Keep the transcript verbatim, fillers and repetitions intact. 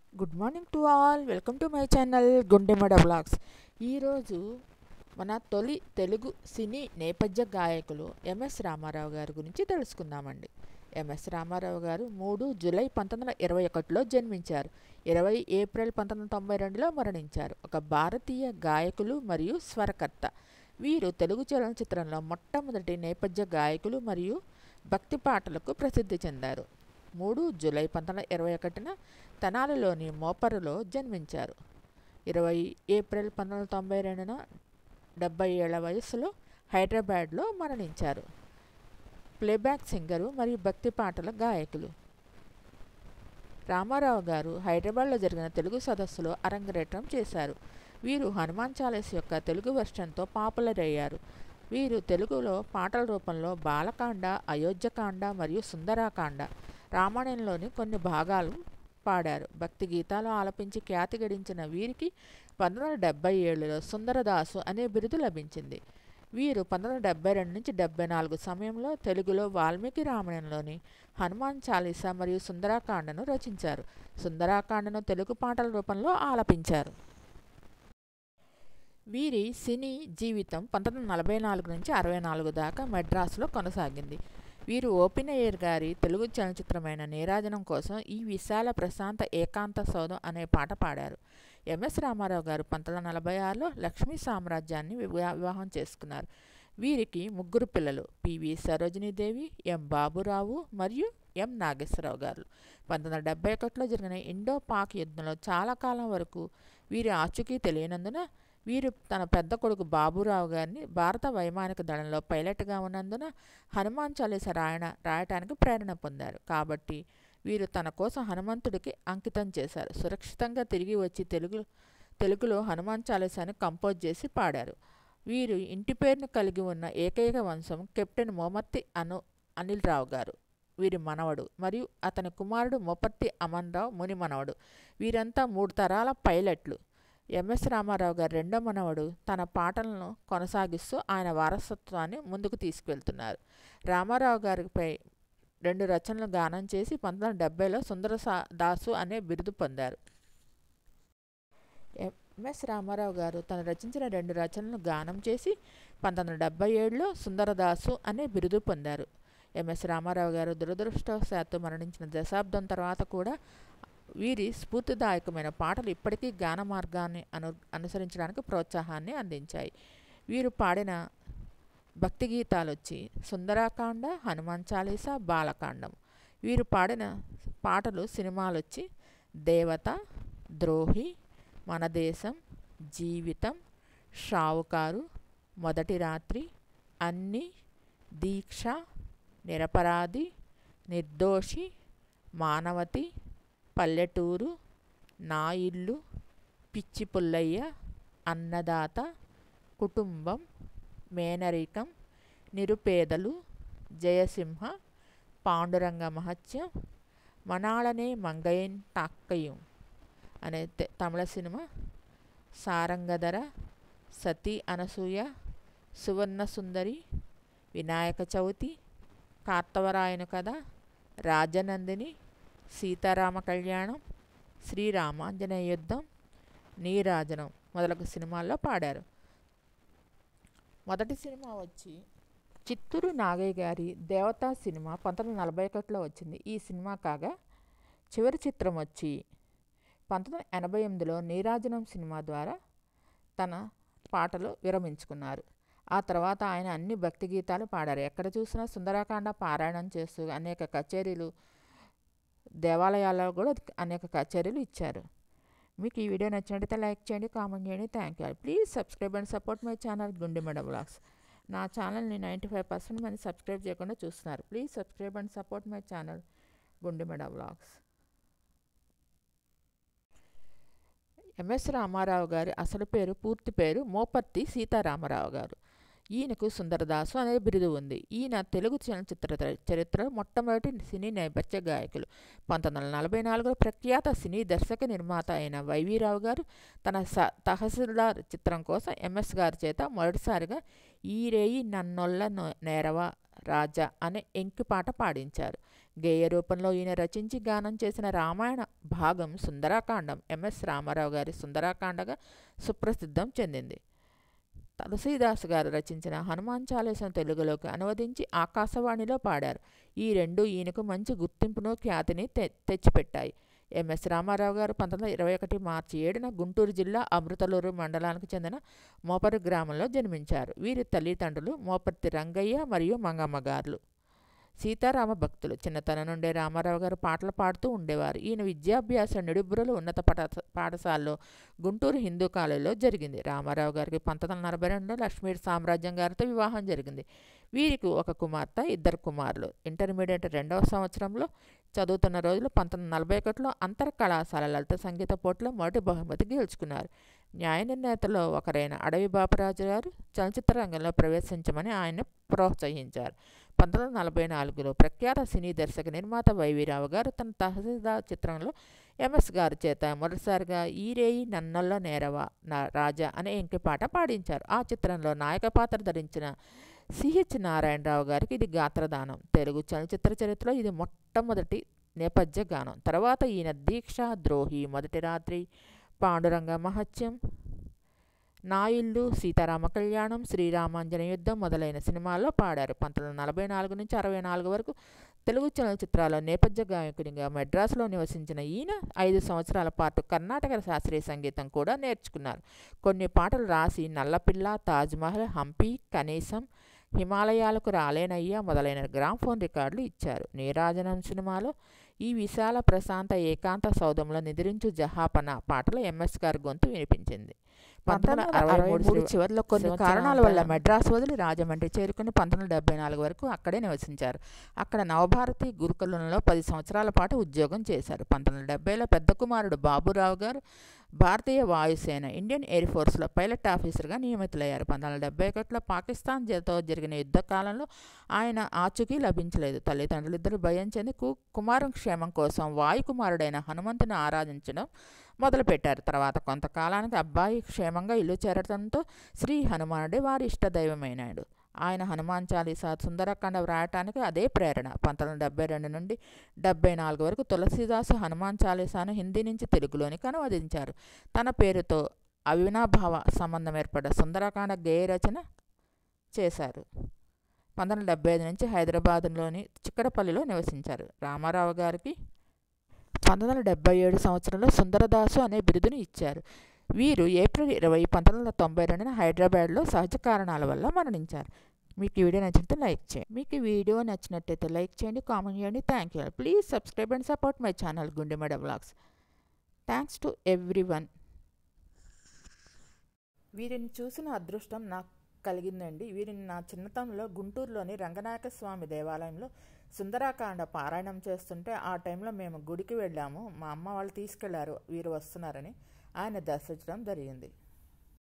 Good morning to all. Welcome to my channel Gundemada vlogs. ఈరోజు మన తొలి తెలుగు సినీ నేపథ్య గాయకులు ఎంఎస్ రామారావు గారి గురించి తెలుసుకుందామండి. ఎంఎస్ రామారావు గారు మూడు జూలై పంతొమ్మిది వందల ఇరవై ఒకటిలో జన్మించారు. ఇరవై ఏప్రిల్ పంతొమ్మిది వందల తొంభై రెండులో మరణించారు. ఒక భారతీయ గాయకులు మరియు స్వరకర్త. వీరు తెలుగు చలనచిత్రంలో మొట్టమొదటి నేపథ్య గాయకులు మరియు భక్తి పాటలకు ప్రసిద్ధి చెందారు. మూడు జూలై పంతొమ్మిది వందల ఇరవై ఒకటిన తెనాలిలోని మోపరులో జన్మించారు. ఇరవై ఏప్రిల్ పంతొమ్మిది వందల తొంభై రెండున డెబ్బై ఏళ్ల వయసులో హైదరాబాద్లో మరణించారు. ప్లేబ్యాక్ సింగరు మరియు భక్తి పాటల గాయకులు. రామారావు గారు హైదరాబాద్లో జరిగిన తెలుగు సదస్సులో అరంగేట్రం చేశారు. వీరు హనుమాన్ చాలీసా యొక్క తెలుగు వెర్షన్తో పాపులర్ అయ్యారు. వీరు తెలుగులో పాటల రూపంలో బాలకాండ, అయోధ్యకాండ మరియు సుందరాకాండ, రామాయణంలోని కొన్ని భాగాలు పాడారు. భక్తి గీతాలు ఆలపించి ఖ్యాతి గడించిన వీరికి పంతొమ్మిది వందల డెబ్బై ఏడులో సుందరదాసు అనే బిరుదు లభించింది. వీరు పంతొమ్మిది వందల డెబ్బై రెండు నుంచి డెబ్బై నాలుగు సమయంలో తెలుగులో వాల్మీకి రామాయణంలోని హనుమాన్ చాలీసా మరియు సుందరాకాండను రచించారు. సుందరాకాండను తెలుగు పాటల రూపంలో ఆలపించారు. వీరి సినీ జీవితం పంతొమ్మిది వందల నలభై నాలుగు నుంచి అరవై నాలుగు దాకా మద్రాసులో కొనసాగింది. వీరు ఓపెనయ్యర్ గారి తెలుగు చలనచిత్రమైన నీరాజనం కోసం ఈ విశాల ప్రశాంత ఏకాంత సౌధం అనే పాట పాడారు. ఎంఎస్ రామారావు గారు పంతొమ్మిది వందల నలభై ఆరులో లక్ష్మీ సామ్రాజ్యాన్ని వివాహం చేసుకున్నారు. వీరికి ముగ్గురు పిల్లలు: పివి సరోజినీదేవి, ఎం బాబురావు మరియు ఎం నాగేశ్వరరావు గారు. పంతొమ్మిది వందల డెబ్బై ఒకటిలో జరిగిన ఇండో పాక్ యుద్ధంలో చాలా కాలం వరకు వీరి ఆచూకీ తెలియనందున వీరు తన పెద్ద కొడుకు బాబురావు గారిని భారత వైమానిక దళంలో పైలట్గా ఉన్నందున హనుమాన్ చాలీసా రాయణ రాయటానికి ప్రేరణ పొందారు. కాబట్టి వీరు తన కోసం హనుమంతుడికి అంకితం చేశారు. సురక్షితంగా తిరిగి వచ్చి తెలుగు తెలుగులో హనుమాన్ చాలీసాని కంపోజ్ చేసి పాడారు. వీరు ఇంటి పేరును కలిగి ఉన్న ఏకైక వంశం కెప్టెన్ మోమర్తి అను అనిల్ రావు గారు వీరి మనవడు, మరియు అతని కుమారుడు మోపర్తి అమన్ రావు ముని మనవడు. వీరంతా మూడు తరాల పైలట్లు. ఎంఎస్ రామారావు గారు రెండో మనవడు తన పాటలను కొనసాగిస్తూ ఆయన వారసత్వాన్ని ముందుకు తీసుకువెళ్తున్నారు. రామారావు గారిపై రెండు రచనలు గానం చేసి పంతొమ్మిది వందల డెబ్బైలో సుందర దాసు అనే బిరుదు పొందారు. ఎంఎస్ రామారావు గారు తను రచించిన రెండు రచనలను గానం చేసి పంతొమ్మిది వందల డెబ్బై ఏడులో సుందరదాసు అనే బిరుదు పొందారు. ఎంఎస్ రామారావు గారు దురదృష్టవశాత్తు మరణించిన దశాబ్దం తర్వాత కూడా వీరి స్ఫూర్తిదాయకమైన పాటలు ఇప్పటికీ గాన మార్గాన్ని అను అనుసరించడానికి ప్రోత్సాహాన్ని అందించాయి. వీరు పాడిన భక్తి గీతాలు వచ్చి సుందరాకాండ, హనుమాన్ చాలీసా, బాలకాండం. వీరు పాడిన పాటలు సినిమాలు వచ్చి దేవత, ద్రోహి, మన దేశం, జీవితం, షావుకారు, మొదటి రాత్రి, అన్ని, దీక్ష, నిరపరాధి, నిర్దోషి, మానవతి, పల్లెటూరు, నా ఇల్లు, పిచ్చి పుల్లయ్య, అన్నదాత, కుటుంబం, మేనరికం, నిరుపేదలు, జయసింహ, పాండురంగ మహత్యం, మనాళనే మంగయన్ తాక్కయ్యం అనే తమిళ సినిమా, సారంగధర, సతీ అనసూయ, సువర్ణ సుందరి, వినాయక చవితి, కార్తవరాయను కథ, రాజనందిని, సీతారామ కళ్యాణం, శ్రీరామాంజనేయ యుద్ధం, నీరాజనం మొదలగు సినిమాల్లో పాడారు. మొదటి సినిమా వచ్చి చిత్తూరు నాగయ్య గారి దేవతా సినిమా పంతొమ్మిది వందల నలభై ఒకటిలో వచ్చింది. ఈ సినిమా కాగా చివరి చిత్రం వచ్చి పంతొమ్మిది వందల ఎనభై ఎనిమిదిలో నీరాజనం సినిమా ద్వారా తన పాటలు విరమించుకున్నారు. ఆ తర్వాత ఆయన అన్ని భక్తి గీతాలు పాడారు. ఎక్కడ చూసినా సుందరాకాండ పారాయణం చేస్తూ అనేక కచేరీలు, దేవాలయాల్లో కూడా అనేక కచేరీలు ఇచ్చారు. మీకు ఈ వీడియో నచ్చినట్లయితే లైక్ చేయండి, కామెంట్ చేయండి. Thank you. Please subscribe and support my channel Gundemada vlogs. నా ఛానల్ని నైంటీ ఫైవ్ పర్సెంట్ మంది సబ్స్క్రైబ్ చేయకుండా చూస్తున్నారు. Please subscribe and support my channel Gundemada vlogs. MS Ramarao గారి అసలు పేరు, పూర్తి పేరు మోపర్తి సీతారామరావు గారు. ఈయనకు సుందరదాసు అనే బిరుదు ఉంది. ఈయన తెలుగు చలనచిత్ర చరిత్రలో మొట్టమొదటి సినీ నేపథ్య గాయకులు. పంతొమ్మిది వందల నలభై నాలుగులో ప్రఖ్యాత సినీ దర్శక నిర్మాత అయిన వైవీరావు గారు తన స తహసీల్దార్ చిత్రం కోసం ఎంఎస్ గారి చేత మొదటిసారిగా ఈ రేయి నన్నొల్ల నేరవ రాజా అనే ఎంకి పాట పాడించారు. గేయ రూపంలో ఈయన రచించి గానం చేసిన రామాయణ భాగం సుందరాకాండం ఎంఎస్ రామారావు గారి సుందరాకాండగా సుప్రసిద్ధం చెందింది. తులసీదాస్ గారు రచించిన హనుమాన్ చాలీసాను తెలుగులోకి అనువదించి ఆకాశవాణిలో పాడారు. ఈ రెండు ఈయనకు మంచి గుర్తింపును ఖ్యాతిని తె తెచ్చిపెట్టాయి. ఎంఎస్ రామారావు గారు పంతొమ్మిది వందల ఇరవై ఒకటి మార్చి ఏడున గుంటూరు జిల్లా అమృతలూరు మండలానికి చెందిన మోపరు గ్రామంలో జన్మించారు. వీరి తల్లిదండ్రులు మోపర్తి రంగయ్య మరియు మంగమ్మ గారులు. సీతారామ భక్తులు. చిన్నతనం నుండే రామారావు గారు పాటలు పాడుతూ ఉండేవారు. ఈయన విద్యాభ్యాసం నిడుబ్రులు ఉన్నత పాఠ పాఠశాలలో గుంటూరు హిందూ కాలేజీలో జరిగింది. రామారావు గారికి పంతొమ్మిది వందల నలభై రెండులో లక్ష్మీ సామ్రాజ్యం గారితో వివాహం జరిగింది. వీరికి ఒక కుమార్తె, ఇద్దరు కుమారులు. ఇంటర్మీడియట్ రెండవ సంవత్సరంలో చదువుతున్న రోజులు పంతొమ్మిది వందల నలభై ఒకటిలో అంతర్ కళాశాల లలిత సంగీత పోటీలో మొదటి బహుమతి గెలుచుకున్నారు. న్యాయ నిర్ణేతలో ఒకరైన అడవి బాపరాజు గారు చలనచిత్ర రంగంలో ప్రవేశించమని ఆయన ప్రోత్సహించారు. పంతొమ్మిది వందల నలభై నాలుగులో ప్రఖ్యాత సినీ దర్శక నిర్మాత వైవీరావు గారు తన తహసీల్దార్ చిత్రంలో ఎంఎస్ గారి చేత మొదటిసారిగా ఈ రేయి నన్నల్లో నేరవా నా రాజా అనే ఎంకిపాట పాడించారు. ఆ చిత్రంలో నాయక పాత్ర ధరించిన సిహెచ్ నారాయణరావు గారికి ఇది గాత్రదానం. తెలుగు చలనచిత్ర చరిత్రలో ఇది మొట్టమొదటి నేపథ్య గానం. తర్వాత ఈయన దీక్ష, ద్రోహి, మొదటి రాత్రి, పాండురంగ మహత్యం, నా ఇల్లు, సీతారామ కళ్యాణం, శ్రీరామాంజన యుద్ధం మొదలైన సినిమాల్లో పాడారు. పంతొమ్మిది వందల నలభై నాలుగు నుంచి అరవై నాలుగు వరకు తెలుగు చలనచిత్రాల్లో నేపథ్య గాయకునిగా మెడ్రాస్లో నివసించిన ఈయన ఐదు సంవత్సరాల పాటు కర్ణాటక శాస్త్రీయ సంగీతం కూడా నేర్చుకున్నారు. కొన్ని పాటలు రాసి నల్లపిల్ల, తాజ్మహల్, హంపి, కనీసం, హిమాలయాలకు రాలేనయ్యా మొదలైన గ్రామ్ఫోన్ రికార్డులు ఇచ్చారు. నీరాజనం సినిమాలో ఈ విశాల ప్రశాంత ఏకాంత సౌధంలో నిద్రించు జహాపన పాటలో ఎంఎస్ గారి గొంతు వినిపించింది. పంతొమ్మిది వందల అరవై మూడు చివరిలో కొన్ని కారణాల వల్ల మెడ్రాస్ వదిలి రాజమండ్రి చేరుకుని పంతొమ్మిది వందల డెబ్బై నాలుగు వరకు అక్కడే నివసించారు. అక్కడ నవభారతి గురుకులంలో పది సంవత్సరాల పాటు ఉద్యోగం చేశారు. పంతొమ్మిది వందల డెబ్బైలో పెద్ద కుమారుడు బాబురావు గారు భారతీయ వాయుసేన ఇండియన్ ఎయిర్ ఫోర్స్లో పైలట్ ఆఫీసర్గా నియమితులయ్యారు. పంతొమ్మిది వందల డెబ్బై ఒకటిలో పాకిస్తాన్ జతో జరిగిన యుద్ధ కాలంలో ఆయన ఆచూకీ లభించలేదు. తల్లిదండ్రులు ఇద్దరు భయం చెంది కుమారం క్షేమం కోసం వాయుకుమారుడైన హనుమంతుని ఆరాధించడం మొదలుపెట్టారు. తర్వాత కొంతకాలానికి అబ్బాయి క్షేమంగా ఇల్లు చేరడంతో శ్రీ హనుమానుడే వారి ఇష్టదైవమైనాడు. ఆయన హనుమాన్ చాలీసా, సుందరకాండ వ్రాయటానికి అదే ప్రేరణ. పంతొమ్మిది వందల డెబ్బై రెండు నుండి డెబ్బై నాలుగు వరకు తులసీదాసు హనుమాన్ చాలీసాను హిందీ నుంచి తెలుగులోనికి అనువదించారు. తన పేరుతో అవినాభావ సంబంధం ఏర్పడ్డ సుందరకాండ గేయ రచన చేశారు. పంతొమ్మిది వందల డెబ్బై ఐదు నుంచి హైదరాబాద్లోని చిక్కడపల్లిలో నివసించారు. రామారావు గారికి పంతొమ్మిది వందల డెబ్బై ఏడు సంవత్సరంలో సుందరదాసు అనే బిరుదును ఇచ్చారు. వీరు ఏప్రిల్ ఇరవై పంతొమ్మిది వందల తొంభై రెండున హైదరాబాద్లో సహజ కారణాల వల్ల మరణించారు. మీకు ఈ వీడియో నచ్చితే లైక్ చేయండి. మీకు ఈ వీడియో నచ్చినట్టయితే లైక్ చేయండి, కామెంట్ చేయండి. Thank you. Please subscribe and support my channel Gundemada vlogs. Thanks to everyone. వీరిని చూసిన అదృష్టం నాకు కలిగిందండి. వీరిని నా చిన్నతనంలో గుంటూరులోని రంగనాయక స్వామి దేవాలయంలో సుందరాకాండ పారాయణం చేస్తుంటే ఆ టైంలో మేము గుడికి వెళ్ళాము. మా అమ్మ వాళ్ళు తీసుకెళ్లారు వీరు వస్తున్నారని. ఆయన దర్శించడం జరిగింది.